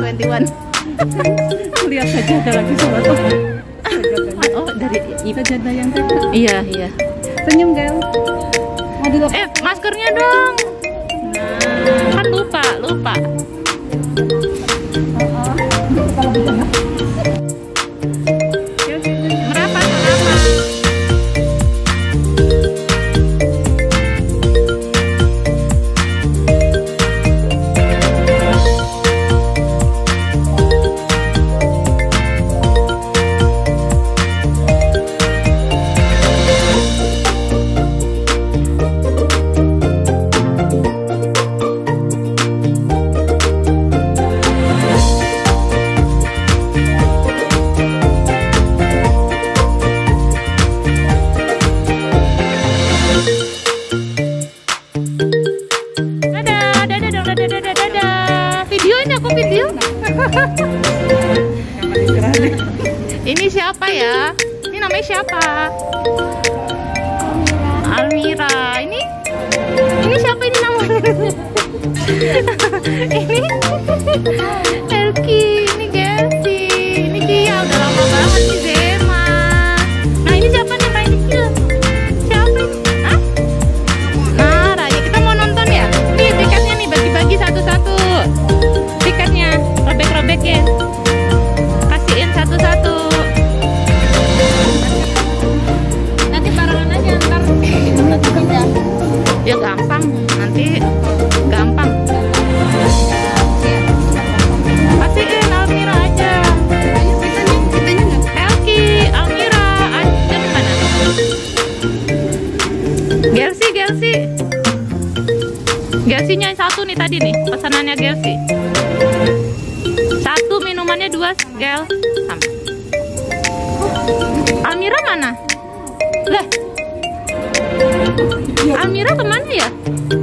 21. Lihat saja ada lagi sobat. Oh, dari Kita jada yang tadi. iya, iya. Senyum, Gel. Waduh, Maskernya dong. Nah, kan lupa. Merapat. Dadah. Videoin aku video. Ini siapa ya? Ini namanya siapa? Almira. Ini siapa ini namanya? Ini Elki. Ini Gelsi. Ini Kia. Udah lama banget nih Zema. Nah ini siapa nih paling kecil? Siapa ini? Hah? Nah Raya, kita mau nonton ya? Nih tiketnya nih, bagi-bagi satu-satu. Tiketnya robek-robekin. Kasihin satu-satu. Nanti barengan aja ntar pindah. Ya gampang, nanti gampang. Kasihin Almira aja. Kitanya nggak. Elki, Almira, Ajeng mana? Gelsi. Gelsinya satu nih tadi nih, pesanannya Gelsi. Satu, minumannya dua, Gel. Sama. Almira mana? Lah. Almira kemana ya?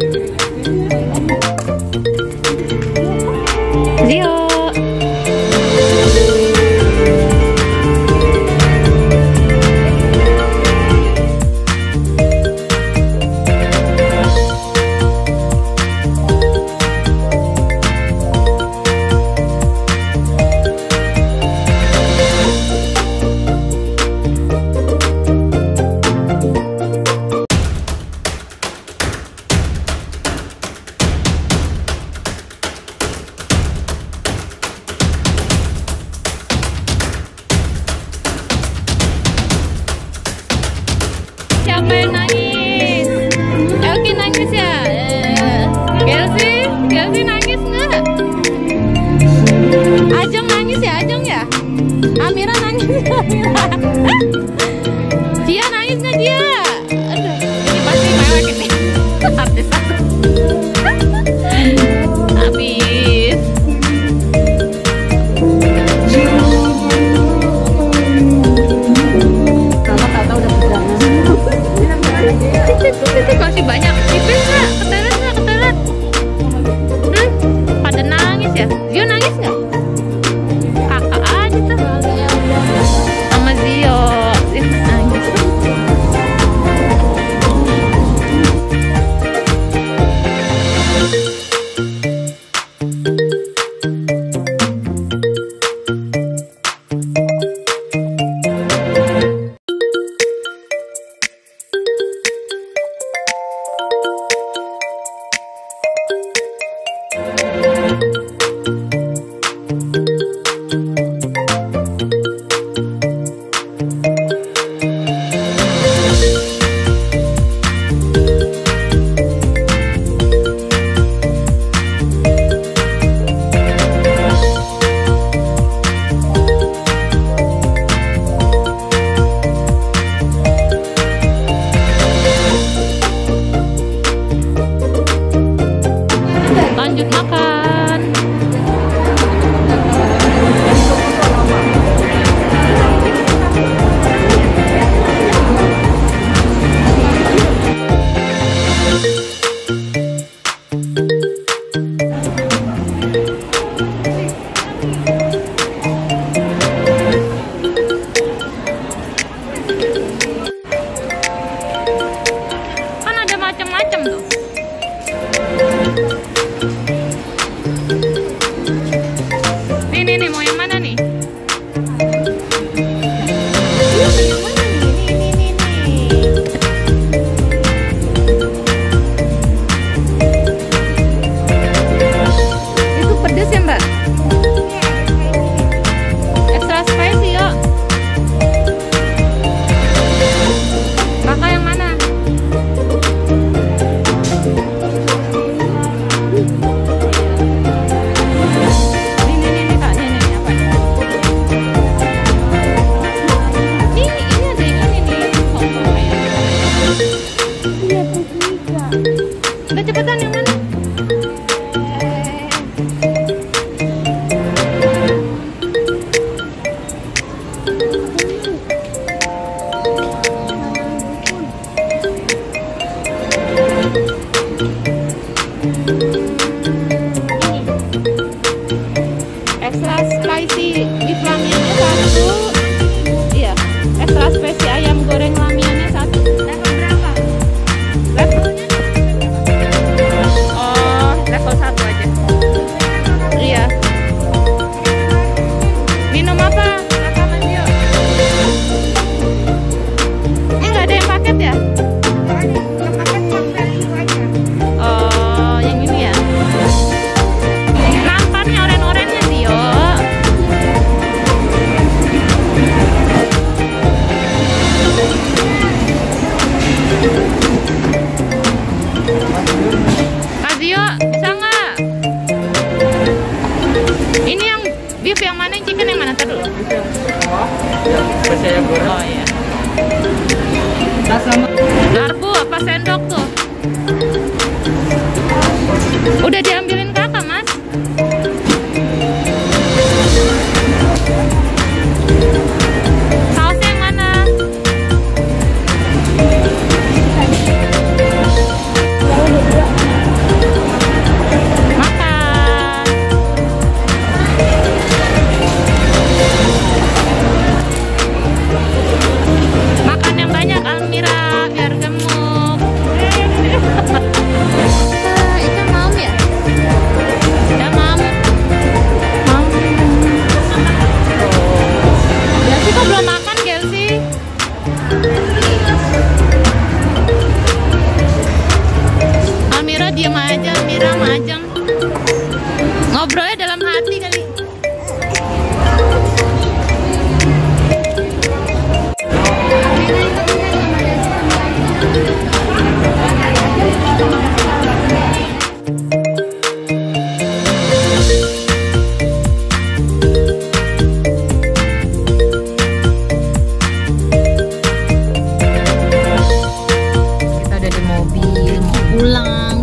Zio. Siapa yang nangis? Elki nangis ya? Gelsi nangis nggak? Ajeng nangis ya? Amira nangis ya? Dia nangis nggak dia? Aduh, ini pasti mewek ini. Habis aku. Habis. Masih banyak. Tipis nggak? Ketelet. Pada nangis ya? Zio nangis nggak? Kakak aja tuh. Sama Zio nangis. Lanjut makan. Kan ada macam-macam tuh. mobil mau pulang